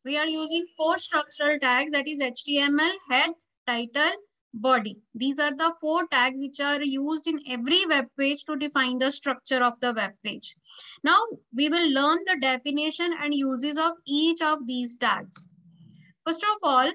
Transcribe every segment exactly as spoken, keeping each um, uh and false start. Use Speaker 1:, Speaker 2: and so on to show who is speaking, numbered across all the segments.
Speaker 1: We are using four structural tags, that is H T M L, head, title, body. These are the four tags which are used in every web page to define the structure of the web page. Now we will learn the definition and uses of each of these tags. First of all,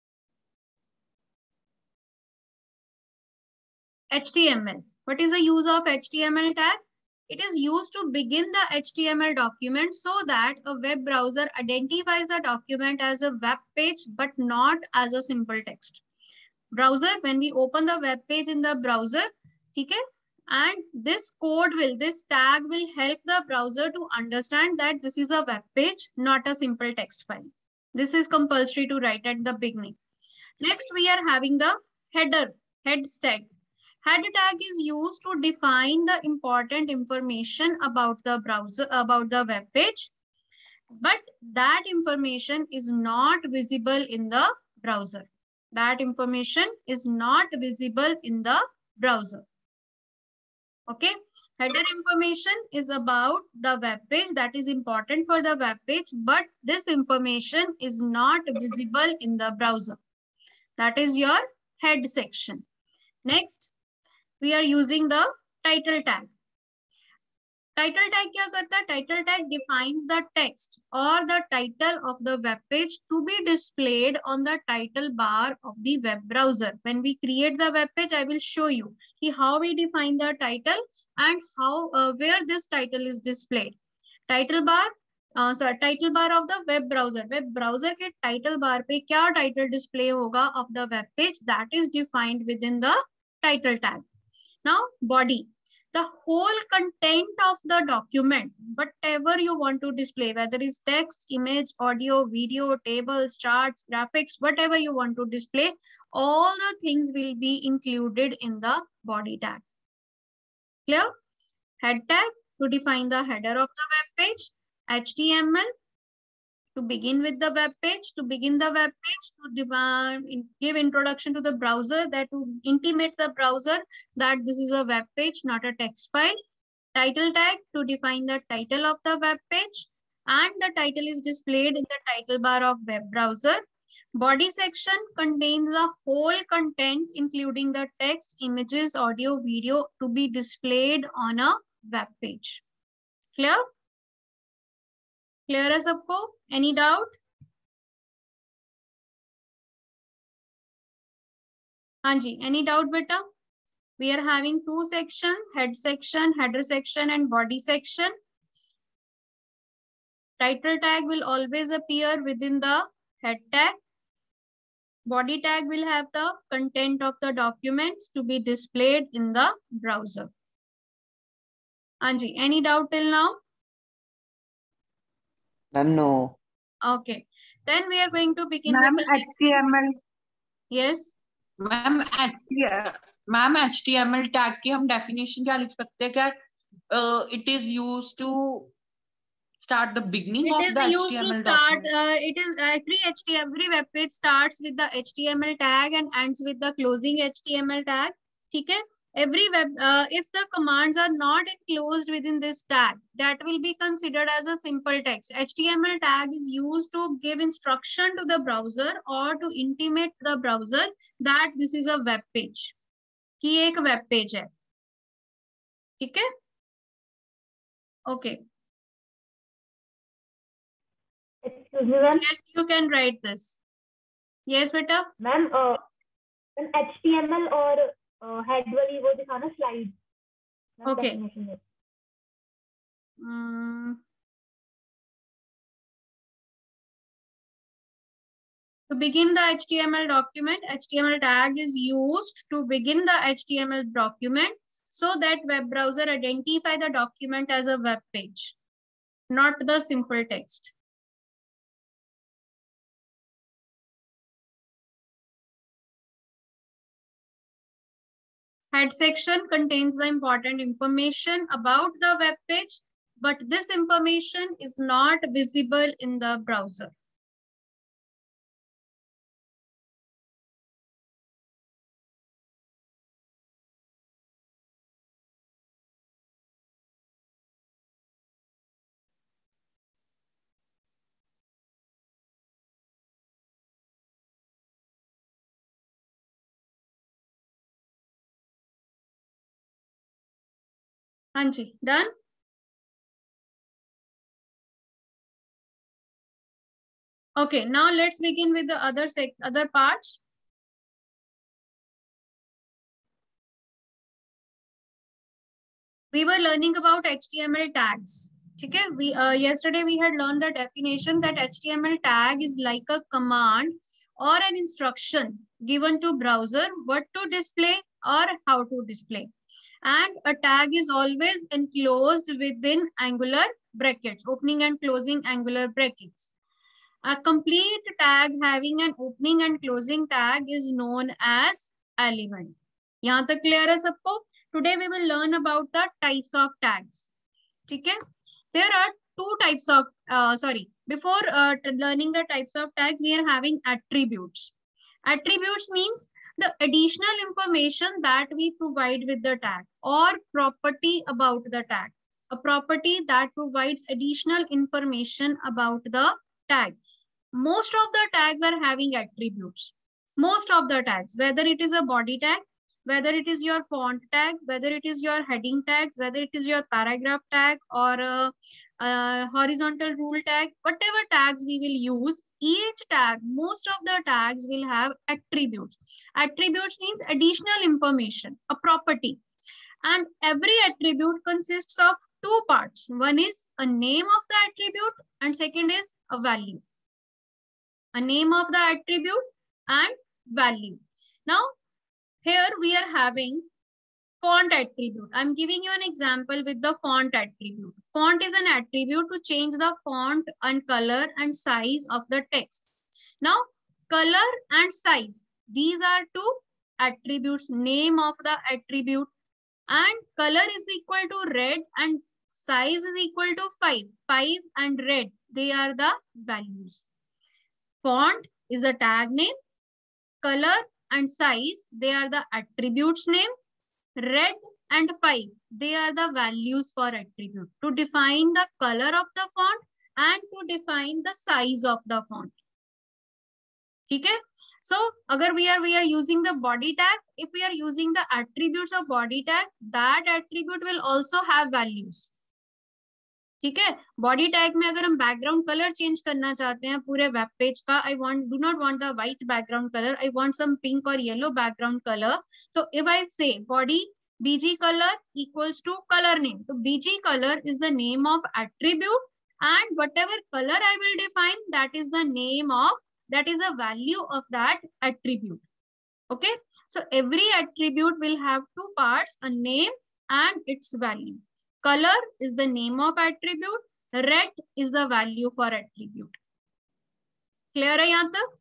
Speaker 1: H T M L. What is the use of H T M L tag? It is used to begin the H T M L document so that a web browser identifies a document as a web page but not as a simple text. Browser, when we open the web page in the browser, okay, and this code will, this tag will help the browser to understand that this is a web page, not a simple text file. This is compulsory to write at the beginning. Next, we are having the header, head tag. Head tag is used to define the important information about the browser, about the web page, but that information is not visible in the browser. That information is not visible in the browser. Okay. Header information is about the web page, that is important for the web page, but this information is not visible in the browser. That is your head section. Next, we are using the title tag. Title tag क्या करता है? Title tag defines the text or the title of the web page to be displayed on the title bar of the web browser. When we create the web page, I will show you how we define the title and how uh, where this title is displayed. Title bar, uh, sorry, title bar of the web browser. Web browser के title bar पे क्या title display होगा of the web page, that is defined within the title tag. Now, body. The whole content of the document, whatever you want to display, whether it's text, image, audio, video, tables, charts, graphics, whatever you want to display, all the things will be included in the body tag. Clear? Head tag to define the header of the web page. H T M L to begin with the web page, to begin the web page, to define, give introduction to the browser, that to intimate the browser that this is a web page, not a text file. Title tag to define the title of the web page, and the title is displayed in the title bar of web browser. Body section contains the whole content, including the text, images, audio, video to be displayed on a web page. Clear? Clear है सबको? Any doubt? हाँ जी, any doubt beta? We are having two sections, head section, header section and body section. Title tag will always appear within the head tag. Body tag will have the content of the documents to be displayed in the browser. हाँ जी, any doubt till now?
Speaker 2: Ma'am, no.
Speaker 1: Okay, then we are going to begin
Speaker 3: Ma'am,
Speaker 1: with the
Speaker 3: H T M L.
Speaker 1: Yes.
Speaker 3: Ma'am, ma'am, H T M L tag की हम definition क्या लिख सकते हैं? क्या uh, it is used to start the beginning
Speaker 1: it
Speaker 3: of
Speaker 1: is
Speaker 3: the
Speaker 1: used
Speaker 3: H T M L
Speaker 1: to start
Speaker 3: document.
Speaker 1: uh, it is every H T M L, every web page starts with the H T M L tag and ends with the closing H T M L tag. ठीक है? Every web uh, if the commands are not enclosed within this tag, that will be considered as a simple text. H T M L tag is used to give instruction to the browser or to intimate the browser that this is a web page, कि एक web page है. ठीक है? Okay.
Speaker 4: Excuse me, ma'am.
Speaker 1: Yes, you can write this. Yes, beta.
Speaker 4: Ma'am, uh, an H T M L और uh, head वाली वो दिखाना slide.
Speaker 1: Okay.
Speaker 4: Definition है.
Speaker 1: Mm. To begin the H T M L document, H T M L tag is used to begin the H T M L document so that web browser identify the document as a web page, not the simple text. Head section contains the important information about the web page, but this information is not visible in the browser. हाँ जी, done. Okay, now let's begin with the other sec other parts. We were learning about H T M L tags. Okay, we uh, yesterday we had learned the definition that H T M L tag is like a command or an instruction given to browser what to display or how to display. And a tag is always enclosed within angular brackets, opening and closing angular brackets. A complete tag having an opening and closing tag is known as element. यहाँ तक clear है सबको? Today we will learn about the types of tags. ठीक है? There are two types of, uh, sorry, before uh, learning the types of tags, we are having attributes. Attributes means the additional information that we provide with the tag or property about the tag. A property that provides additional information about the tag. Most of the tags are having attributes. Most of the tags, whether it is a body tag, whether it is your font tag, whether it is your heading tags, whether it is your paragraph tag or a, a horizontal rule tag, whatever tags we will use, each tag, most of the tags will have attributes. Attributes means additional information, a property. And every attribute consists of two parts. One is a name of the attribute and second is a value. A name of the attribute and value. Now, here we are having font attribute. I'm giving you an example with the font attribute. Font is an attribute to change the font and color and size of the text. Now, color and size. These are two attributes. Name of the attribute. And color is equal to red and size is equal to five. five and red. They are the values. Font is a tag name. Color and size, they are the attributes name. Red and five, they are the values for attribute. To define the color of the font and to define the size of the font. Okay? So, agar we are, we are using the body tag, if we are using the attributes of body tag, that attribute will also have values. ठीक है, body tag में अगर हम background colour change करना चाहते हैं पूरे web page का, I want do not want the white background colour, I want some pink और येलो बैकग्राउंड कलर, तो if I say body bg color equals to color name, तो bg color is the name of attribute and whatever color I will define, that is the name of, that is a value of that attribute. Okay, so every attribute will have two parts, a name and its value. Color is the name of attribute. Red is the value for attribute. Clear है यहाँ तक?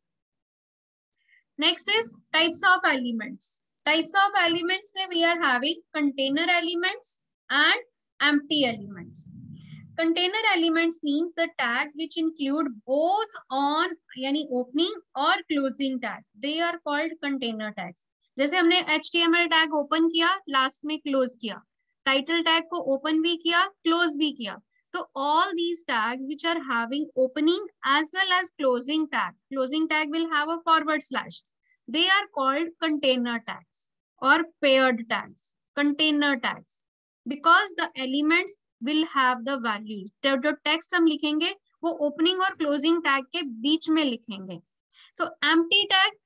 Speaker 1: Next is types of elements. Types of elements में we are having container elements and empty elements. Container elements means the tags which include both on यानी opening or closing tag. They are called container tags. जैसे हमने H T M L tag open किया, last में close किया. Title tag को open भी किया, close भी किया, तो all these tags which are having opening as well as closing tag, closing tag will have a forward slash, they are called container tags और paired tags. Container tags because the elements will have the values. जो text हम लिखेंगे वो opening और closing tag के बीच में लिखेंगे. तो empty tag,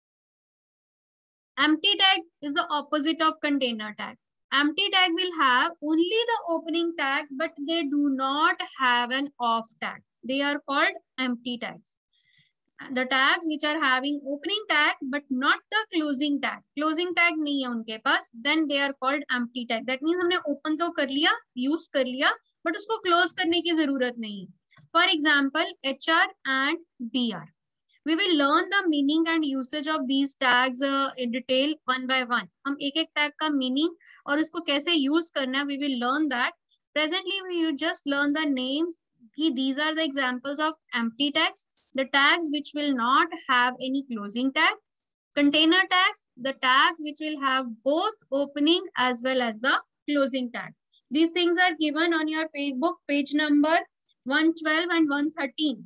Speaker 1: empty tag is the opposite of container tag. Empty tag will have only the opening tag, but they do not have an off tag. They are called empty tags. The tags which are having opening tag, but not the closing tag. Closing tag नहीं है उनके पास, then they are called empty tag. That means हमने open तो कर लिया, use कर लिया, but उसको close करने की जरूरत नहीं. For example, H R and B R. We will learn the meaning and usage of these tags uh, in detail one by one. हम एक एक tag का meaning और उसको कैसे use करना है, we will learn that. Presently, we will just learn the names. These are the examples of empty tags. The tags which will not have any closing tag. Container tags, the tags which will have both opening as well as the closing tag. These things are given on your page book, page number one twelve and one thirteen.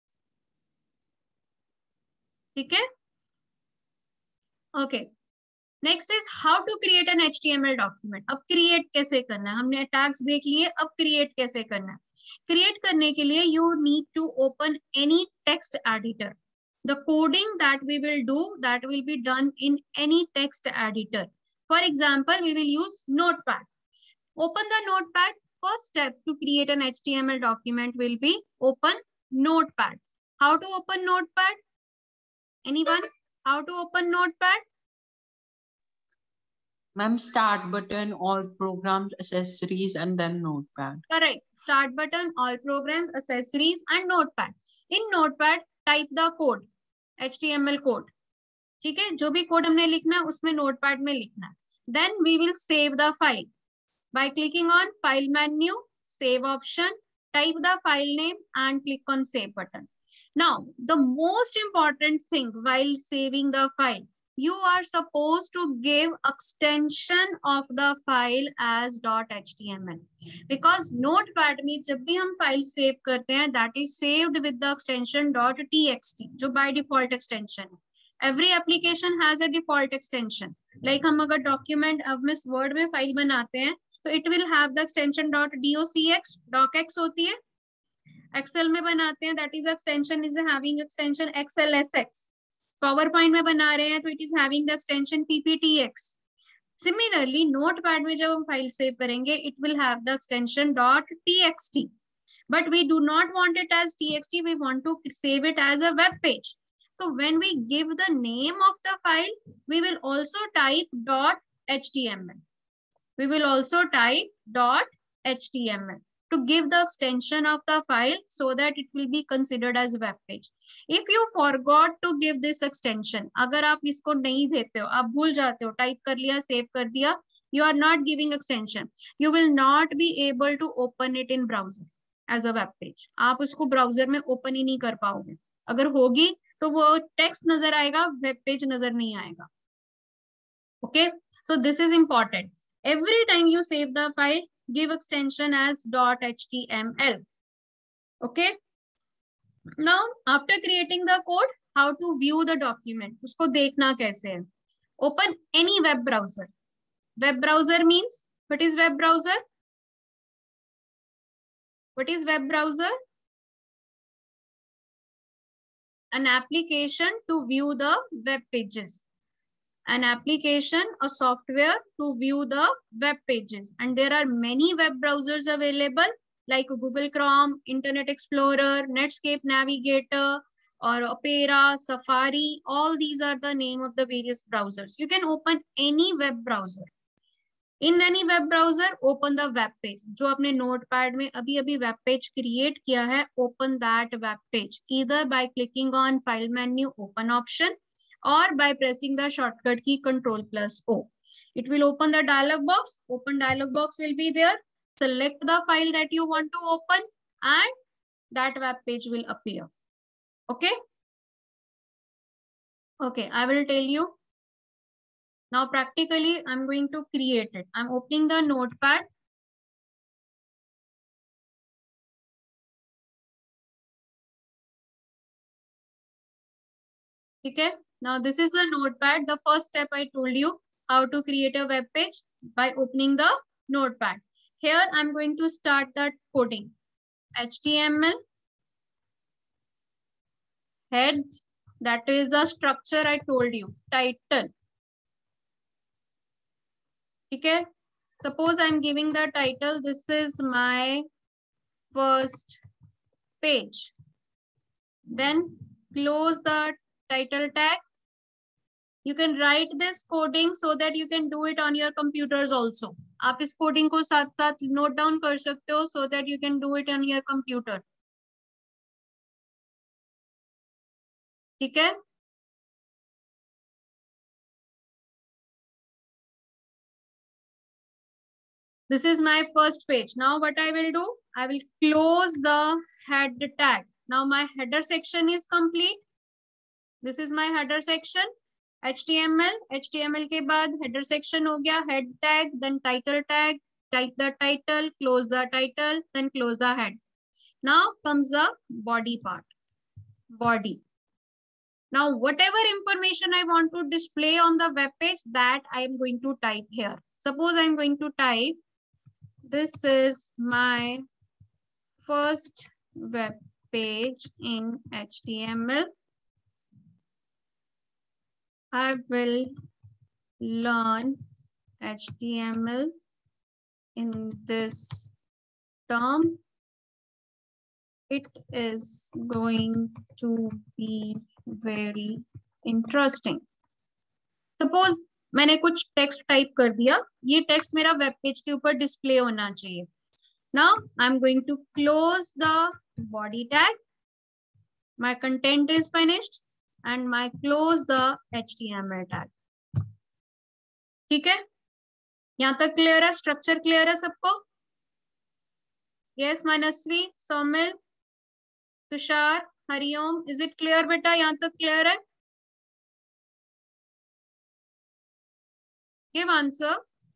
Speaker 1: ठीक है? Okay. Next is how to create an H T M L document. अब create कैसे करना है, हमने tags देख लिए, अब क्रिएट कैसे करना है. क्रिएट करने के लिए you need to open any text editor. The coding that we will do that will be done in any text editor. For example we will use Notepad. Open the Notepad. First step to create an H T M L document will be open Notepad. How to open Notepad? Anyone? How to open Notepad?
Speaker 3: Ma'am, start button, all programs, accessories, and then Notepad.
Speaker 1: Correct. Start button, all programs, accessories, and Notepad. In Notepad, type the code, H T M L code. ठीक है, जो भी code हमने लिखना है उसमें Notepad में लिखना है. Then we will save the file. By clicking on File menu, Save option, type the file name and click on Save button. Now, the most important thing while saving the file, you are supposed to give extension of the file as .html. Because Notepad में जब भी हम file save करते हैं, that is saved with the extension .txt, जो by default extension है. Every application has a default extension. Like हम अगर document अब मिस Word में file बनाते हैं, तो it will have the extension .docx, docx होती है. Excel में बनाते हैं, that is extension is having extension X L S X. PowerPoint में बना रहे हैं, तो it is having the extension P P T X. Similarly, Notepad में जब हम file save करेंगे, it will have the extension .txt. But we do not want it as txt, we want to save it as a web page. So when we give the name of the file, we will also type .html. We will also type .html to give the extension of the file so that it will be considered as web page. If you forgot to give this extension, अगर आप इसको नहीं देते हो, आप भूल जाते हो, टाइप कर लिया, सेव कर दिया, you are not giving extension, you will not be able to open it in browser as a web page. आप उसको ब्राउजर में ओपन ही नहीं कर पाओगे. अगर होगी तो वो टेक्स्ट नजर आएगा, वेब पेज नजर नहीं आएगा. Okay, so this is important. Every time you save the file, give extension as .html. Okay. Now, after creating the code, how to view the document? उसको देखना कैसे है? Open any web browser. Web browser means, what is web browser? What is web browser? An application to view the web pages. An application, a software to view the web pages. And there are many web browsers available like Google Chrome, Internet Explorer, Netscape Navigator, or Opera, Safari. All these are the name of the various browsers. You can open any web browser. In any web browser, open the web page. जो आपने Notepad में अभी अभी web page create किया है, open that web page. Either by clicking on File menu, Open option, or by pressing the shortcut key Control plus O. It will open the dialog box. Open dialog box will be there. Select the file that you want to open and that web page will appear. Okay? Okay, I will tell you. Now practically, I'm going to create it. I'm opening the Notepad. Okay. Now this is the Notepad. The first step I told you how to create a web page by opening the Notepad. Here I'm going to start the coding. H T M L head, that is the structure I told you. Title. Okay. Suppose I'm giving the title. This is my first page. Then close the title tag. You can write this coding so that you can do it on your computers also. आप इस coding को साथ साथ note down कर सकते हो so that you can do it on your computer. ठीक है? This is my first page. Now what I will do, I will close the head tag. Now my header section is complete. This is my header section. H T M L, H T M L के बाद header section हो गया, head tag, then title tag, type the title, close the title, then close the head. Now comes the body part. Body. Now, whatever information I want to display on the web page, that I am going to type here. Suppose I am going to type, this is my first web page in H T M L. I will learn H T M L in this term. It is going to be very interesting. Suppose मैंने कुछ text type कर दिया, ये text मेरा web page के ऊपर display होना चाहिए. Now I'm going to close the body tag. My content is finished and my close the H T M L tag. ठीक है, यहाँ तक क्लियर है? स्ट्रक्चर क्लियर है सबको? Yes Manasvi, Saumil, Tushar, Hariom, is it clear बेटा? यहाँ तक क्लियर है? Give answer.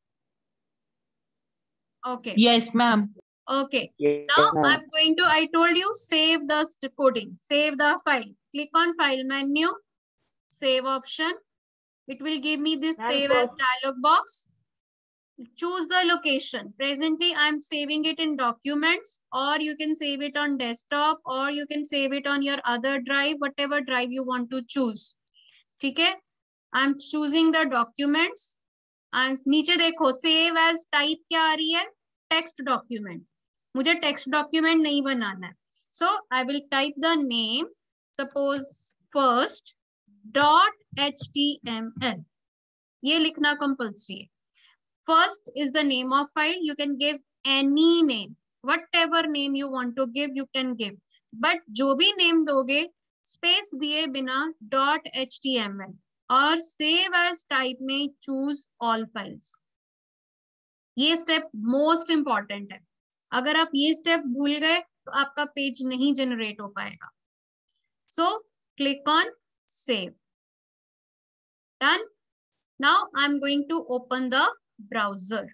Speaker 1: Okay.
Speaker 3: Yes, ma'am.
Speaker 1: Okay.
Speaker 2: Yes,
Speaker 1: Now
Speaker 2: ma'am.
Speaker 1: I'm going to, I told you, save the coding, save the file. Click on file menu, save option. It will give me this
Speaker 4: Ma'am,
Speaker 1: save as
Speaker 4: first-
Speaker 1: dialog box. Choose the location. Presently, I'm saving it in documents, or you can save it on desktop, or you can save it on your other drive, whatever drive you want to choose. ठीक है? I'm choosing the documents. And नीचे देखो, save as type क्या आ रही है? Text document. मुझे text document नहीं बनाना है. So I will type the name. Suppose first dot html. ये लिखना compulsory है. First is the name of file. You can give any name. Whatever name you want to give, you can give. But जो भी name दोगे, space दिए बिना dot html. और save as type में choose all files. ये step most important है. अगर आप ये step भूल गए तो आपका पेज नहीं generate हो पाएगा. So click on save. Done. Now I'm going to open the browser.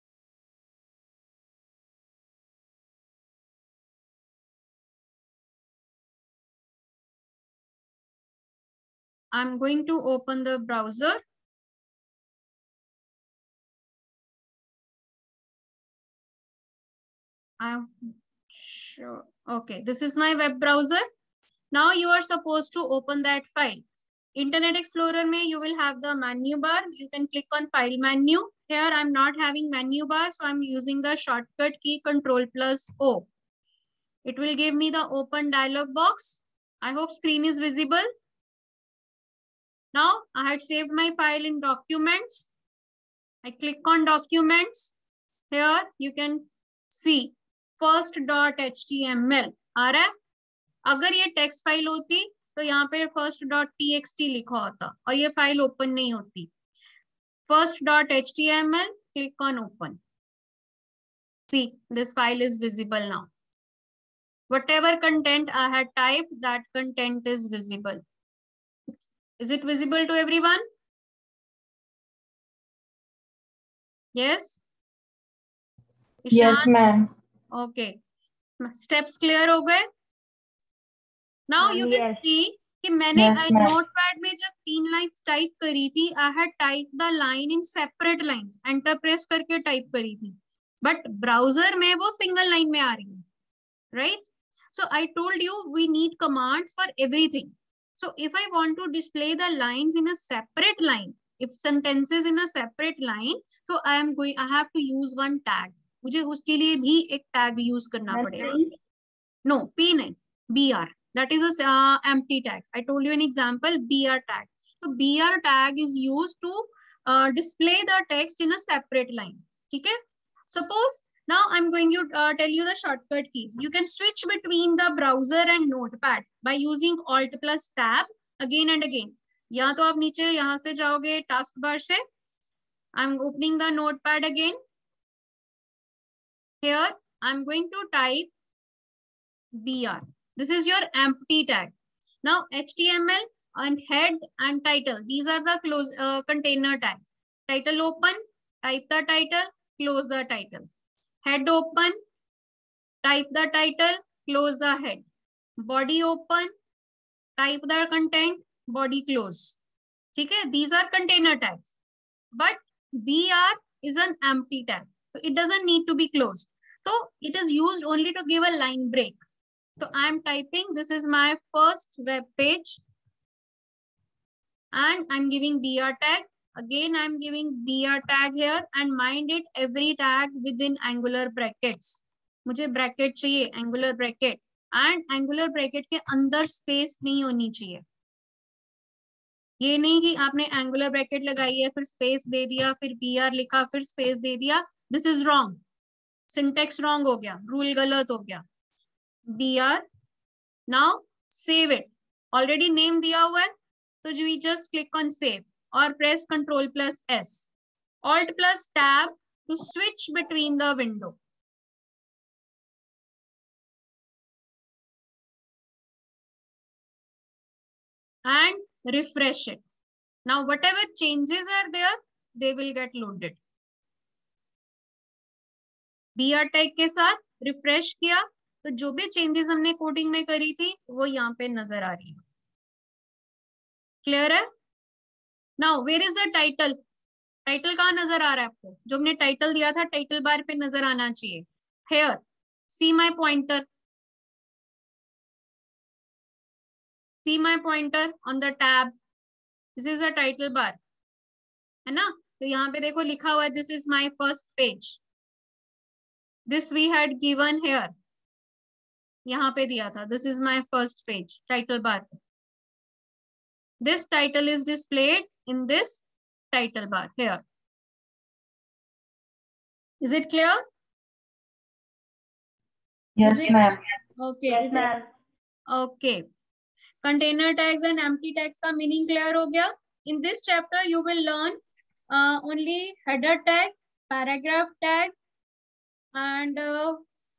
Speaker 1: I'm going to open the browser. I'm sure. Okay, this is my web browser. Now you are supposed to open that file. Internet Explorer में you will have the menu bar. You can click on file menu. Here I'm not having menu bar, so I'm using the shortcut key Control plus O. It will give me the open dialog box. I hope screen is visible. Now I had saved my file in documents. I click on documents. Here you can see first dot html आ रहा है. अगर ये text file होती तो यहाँ पे first dot txt लिखा होता और ये फाइल ओपन नहीं होती. First dot html, click on open. See, this file is visible now. Whatever content I had typed, that content is visible. Is it visible to everyone? Yes?
Speaker 5: Yes, ma'am.
Speaker 1: Okay. Steps clear हो गए? Now
Speaker 4: Ma'am,
Speaker 1: you can
Speaker 4: yes.
Speaker 1: see कि मैंने
Speaker 5: Yes, ma'am.
Speaker 1: Notepad में जब तीन lines type करी थी, I had typed the line in separate lines. Enter press करके टाइप करी थी. But browser में वो single line में आ रही है, right? So I told you we need commands for everything. So if I want to display the lines in a separate line, if sentences in a separate line, so I am going, I have to use one tag. मुझे उसके लिए भी एक tag use करना
Speaker 4: Ma'am,
Speaker 1: पड़ेगा.
Speaker 4: P?
Speaker 1: No, P नहीं, B R. That is a uh, empty tag. I told you an example, B R tag. So B R tag is used to uh, display the text in a separate line. ठीक है? Suppose now I'm going to uh, tell you the shortcut keys. You can switch between the browser and notepad by using Alt plus Tab again and again. या तो आप नीचे यहाँ से जाओगे task bar से. I'm opening the notepad again. Here I'm going to type B R. This is your empty tag. Now H T M L and head and title. These are the close uh, container tags. Title open, type the title, close the title. Head open, type the title, close the head. Body open, type the content, body close. ठीक है, these are container tags, but B R is an empty tag, so it doesn't need to be closed. So it is used only to give a line break. So I am typing, this is my first web page, and I'm giving B R tag. Again, I'm giving B R tag here, and mind it, every tag within angular brackets. मुझे bracket चाहिए, angular bracket, and angular bracket के अंदर space नहीं होनी चाहिए. ये नहीं कि आपने angular bracket लगाई है, फिर space दे दिया, फिर B R लिखा, फिर space दे दिया. This is wrong. Syntax wrong हो गया, rule गलत हो गया. B R. Now save it. Already name दिया हुआ है, so we just click on save or press Control plus S. Alt plus tab to switch between the window. And refresh it. Now whatever changes are there, they will get loaded. B R tag के साथ refresh किया, तो जो भी changes हमने coding में करी थी, वो यहाँ पे नजर आ रही है. Clear है? Now where is the title? Title कहाँ नजर आ रहा है आपको? जो हमने title दिया था, title bar पे नजर आना चाहिए. Here, see my pointer. See my pointer on the tab. This is a title bar, है ना? तो यहाँ पे देखो लिखा हुआ है, this is my first page. This we had given here. यहाँ पे दिया था, this is my first page, title bar. This title is displayed in this title bar here. Is it clear?
Speaker 5: Yes, ma'am.
Speaker 1: Okay.
Speaker 4: Yes,
Speaker 1: Is it?
Speaker 4: ma'am.
Speaker 1: Okay. Container tags and empty tags का meaning clear हो गया? In this chapter, you will learn uh, only header tag, paragraph tag, and uh,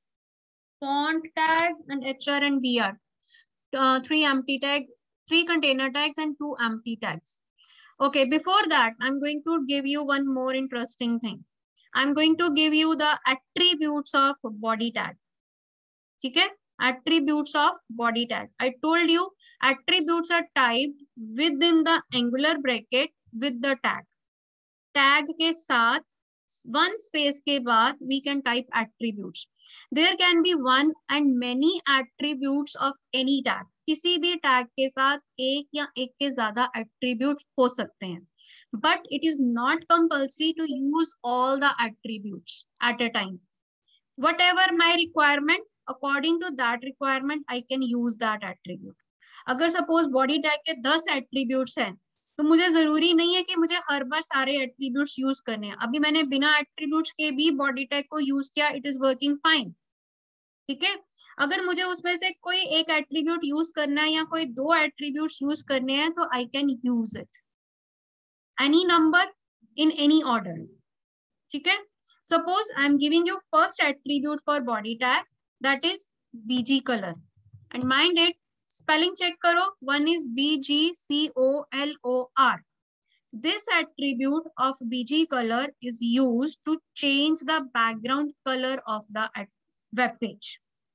Speaker 1: font tag, and H R and B R. Uh, three empty tags, three container tags, and two empty tags. Okay, before that, I'm going to give you one more interesting thing. I'm going to give you the attributes of body tag. ठीक है? Attributes of body tag. I told you attributes are typed within the angular bracket with the tag. Tag के साथ one space के बाद we can type attributes. There can be one and many attributes of any tag. किसी भी tag के साथ एक या एक के ज़्यादा attributes हो सकते हैं. But it is not compulsory to use all the attributes at a time. Whatever my requirement, according to that requirement, I can use that attribute. अगर suppose body tag के दस attributes हैं, तो मुझे जरूरी नहीं है कि मुझे हर बार सारे attributes use करने हैं. अभी मैंने बिना attributes के भी body tag को use किया, it is working fine. ठीक है? अगर मुझे उसमें से कोई एक attribute use करना है या कोई दो attributes use करने हैं, तो I can use it. Any number in any order. ठीक है? Suppose I am giving you first attribute for body tags, that is B G color. And mind it, spelling check karo. One is B G C O L O R. This attribute of B G color is used to change the background color of the web page.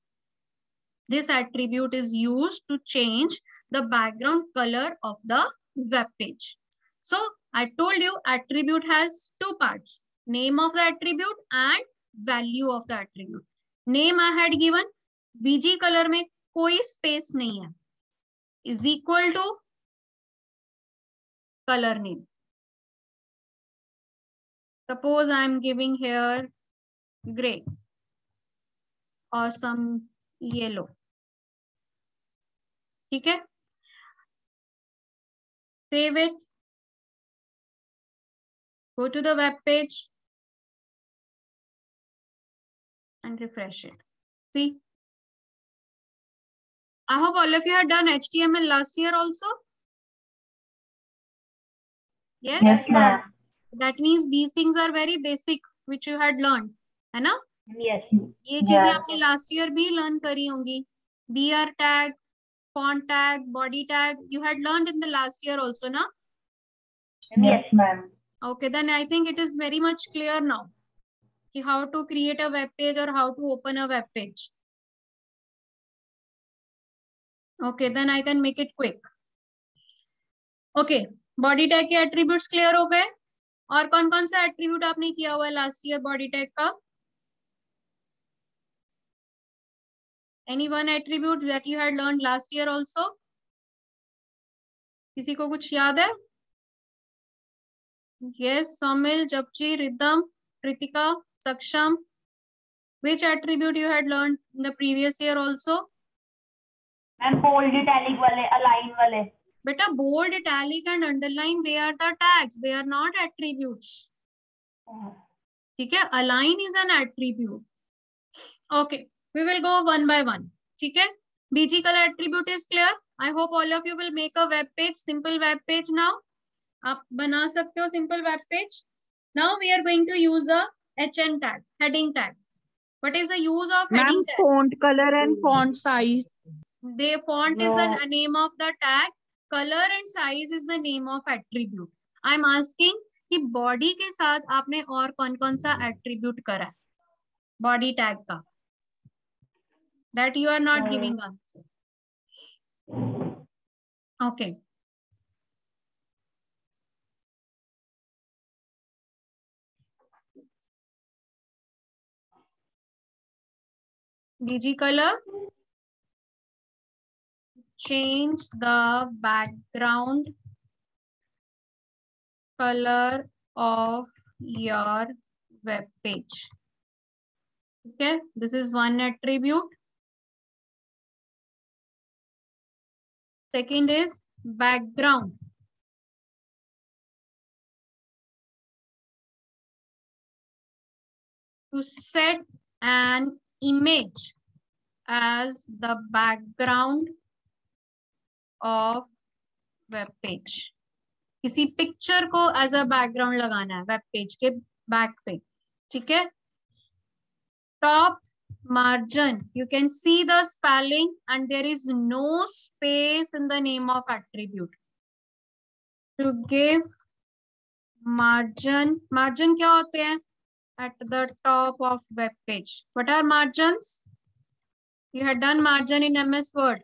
Speaker 1: This attribute is used to change the background color of the web page. So I told you attribute has two parts. Name of the attribute and value of the attribute. Name I had given, B G color में कोई space नहीं है, is equal to color name. Suppose I am giving here gray or some yellow. ठीक है? Save it. Go to the web page and refresh it. See? I hope all of you had done H T M L last year also. Yes?
Speaker 5: Yes, ma'am.
Speaker 1: That means these things are very basic, which you had learned. है ना?
Speaker 4: Yes.
Speaker 1: ये चीजें आपने last year भी learn करी होंगी. B R tag, font tag, body tag, you had learned in the last year also, na?
Speaker 5: Yes, ma'am.
Speaker 1: Okay, then I think it is very much clear now how to create a web page or how to open a web page. Okay, then I can make it quick. Okay, body tag के attributes clear हो गए। और कौन कौन सा attribute आपने किया हुआ है लास्ट ईयर बॉडी टैग का? Any one attribute that you had learn last year also? किसी को कुछ याद है? Yes, Somil, Japji, Ridham, Kritika, Saksham. Which attribute you had learned in the previous year also?
Speaker 4: Ma'am bold, italic वाले, अलाइन वाले.
Speaker 1: Beta, bold, italic and underline, they are the tags. They are not attributes. ठीक है? Align is an attribute. Okay, we will go one by one. ठीक है? B G color attribute is clear. I hope all of you will make a web page, simple web page now. आप बना सकते हो simple web page. Now we are going to use a H N tag, heading tag. What is the use of heading tag?
Speaker 3: Font color and font size.
Speaker 1: The font is the name of the tag. Color and size is the name of attribute. I am asking कि body के साथ आपने और कौन कौन सा attribute करा है body tag का? That you are not giving answer. Okay. D G color. Change the background color of your web page. Okay, this is one attribute. Second is background. To set an image as the background of web page. किसी picture को as a background लगाना है web page के back पे. ठीक है? Top margin, you can see the spelling and there is no space in the name of attribute. To give margin, margin क्या होते हैं? At the top of web page. What are margins? You had done margin in M S Word.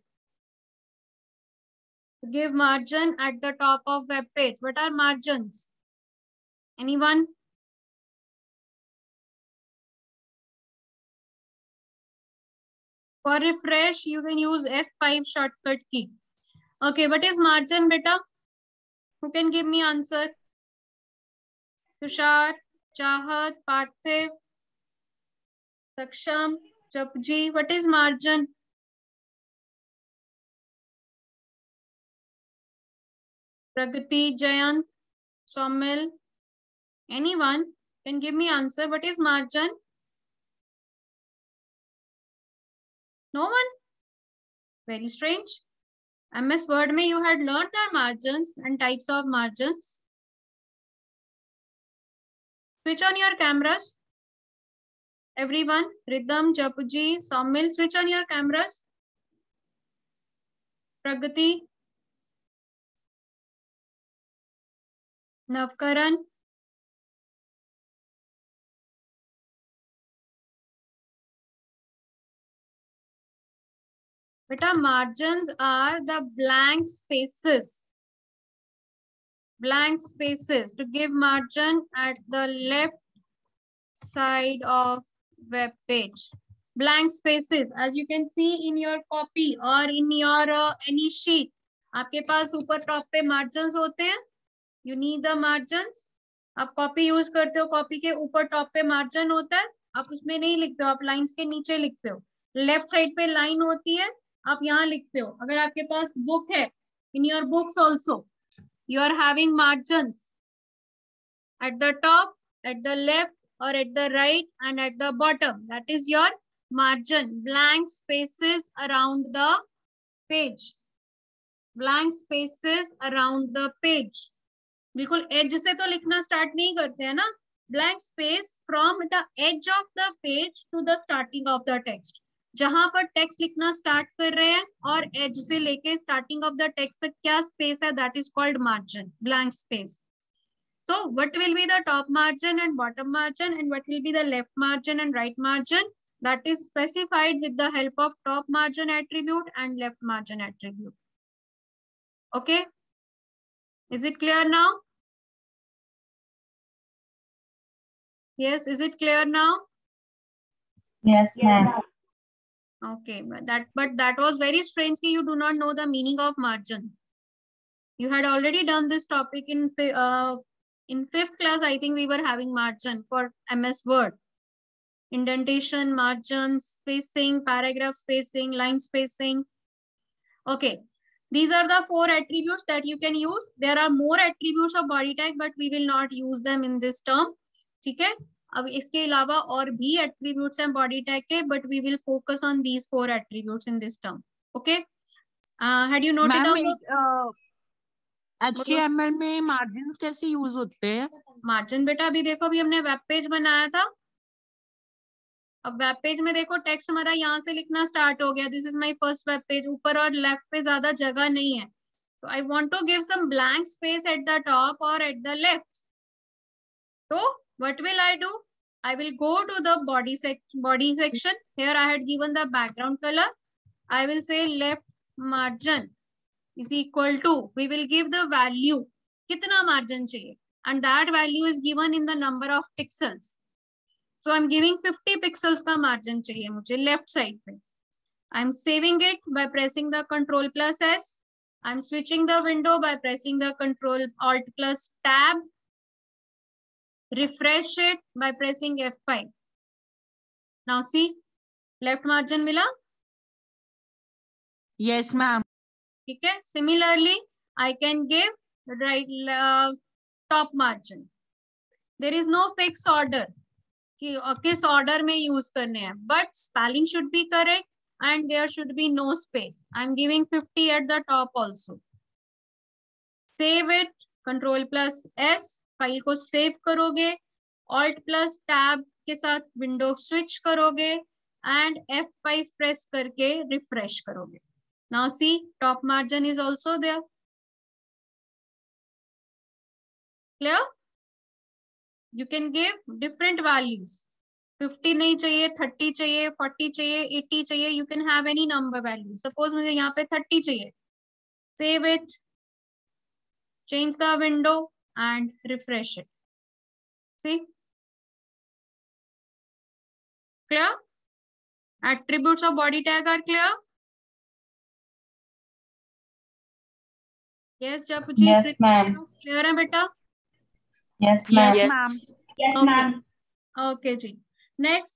Speaker 1: To give margin at the top of web page. What are margins? Anyone? For refresh, you can use F five shortcut key. Okay, what is margin, beta? Who can give me answer? Tushar, Chahat, Parthiv, Saksham, Japji. What is margin? Pragati, Jayant, Somil. Anyone can give me answer. What is margin? No one? Very strange. M S Word mein you had learned the margins and types of margins. Switch on your cameras. Everyone, Rhythm, Japuji, Somil, switch on your cameras. Pragati, Navkaran. Beta, margins are the blank spaces. Blank spaces to give margin at the left side of web page. Blank spaces, as you can see in your copy or in your uh, any sheet. आपके पास ऊपर top पे margins होते हैं. You need the margins. आप copy use करते हो, copy के ऊपर टॉप पे margin होता है. आप उसमें नहीं लिखते हो, आप lines के नीचे लिखते हो. Left side पे line होती है, आप यहाँ लिखते हो. अगर आपके पास book है, in your books also, you are having margins at the top, at the left, or at the right and at the bottom. That is your margin. Blank spaces around the page. Blank spaces around the page. बिल्कुल edge से तो लिखना start नहीं करते हैं ना. Blank space from the edge of the page to the starting of the text. जहां पर text लिखना start कर रहे हैं और edge से लेके starting of the text तक क्या space है, that is called margin. Blank space. So what will be the top margin and bottom margin and what will be the left margin and right margin? That is specified with the help of top margin attribute and left margin attribute. Okay. Is it clear now? Yes, is it clear now?
Speaker 5: Yes, ma'am.
Speaker 1: Okay, but that but that was very strange that you do not know the meaning of margin. You had already done this topic in uh, in fifth class. I think we were having margin for M S Word. Indentation, margin, spacing, paragraph spacing, line spacing. Okay, these are the four attributes that you can use. There are more attributes of body tag, but we will not use them in this term. ठीक है? अब इसके अलावा और भी attributes हैं body tag के, but we will focus on these four attributes in this term. Okay? Uh, had you noted down?
Speaker 3: Ma'am, H T M L में margins कैसे use होते हैं?
Speaker 1: Margin बेटा अभी देखो अभी हमने web page बनाया था. अब वेब पेज में देखो टेक्स्ट हमारा यहाँ से लिखना स्टार्ट हो गया. This is my first web page. ऊपर और लेफ्ट पे ज्यादा जगह नहीं है. So I want to give some blank space at the top or at the left. So what will I do? I will go to the body section. Body section. Here I had given the background color. I will say left margin is equal to. We will give the value. कितना margin चाहिए? And that value is given in the number of pixels. So I'm giving fifty pixels का margin चाहिए मुझे left side पे. I'm saving it by pressing the Control plus S. I'm switching the window by pressing the Control Alt plus Tab. Refresh it by pressing F five. Now see, left margin मिला?
Speaker 3: Yes, ma'am.
Speaker 1: ठीक है. Similarly, I can give right uh, top margin. There is no fixed order. कि किस order में use करने हैं, but spelling should be correct and there should be no space. I am giving fifty at the top also. Save it. Control plus S. File को save करोगे. Alt plus tab के साथ window switch करोगे and F five press करके refresh करोगे. Now see, top margin is also there. Clear? You can give different values. fifty नहीं चाहिए, thirty चाहिए, forty चाहिए, eighty चाहिए. You can have any number value. Suppose मुझे यहाँ पे thirty चाहिए. Save it. Change the window and refresh it. See? Clear? Attributes of body tag are clear? Yes, Japuji.
Speaker 5: Yes, ma'am.
Speaker 1: Clear है बेटा?
Speaker 5: Yes, ma'am.
Speaker 3: Yes, ma'am.
Speaker 4: Yes,
Speaker 1: Okay.
Speaker 4: ma'am.
Speaker 1: Okay ji. Next.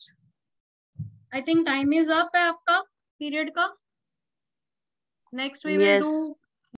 Speaker 1: I think time is up है आपका period का. Next we will
Speaker 3: Yes.
Speaker 1: do